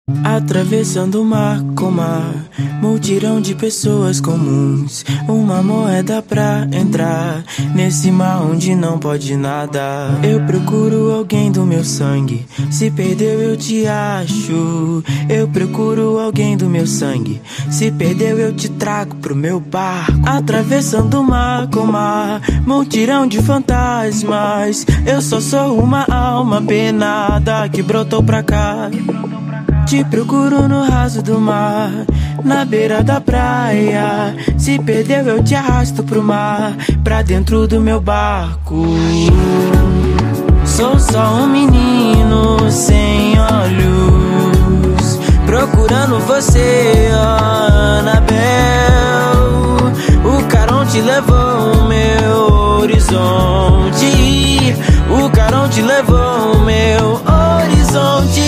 Atravessando o mar com mar, multirão de pessoas comuns. Uma moeda pra entrar nesse mar onde não pode nada. Eu procuro alguém do meu sangue, se perdeu eu te acho. Eu procuro alguém do meu sangue, se perdeu eu te trago pro meu barco. Atravessando o mar com mar, multirão de fantasmas. Eu só sou uma alma penada que brotou pra cá. Te procuro no raso do mar, na beira da praia. Se perdeu eu te arrasto pro mar, pra dentro do meu barco. Sou só um menino sem olhos, procurando você, Anabel. O Caronte levou o meu horizonte, o Caronte levou o meu horizonte.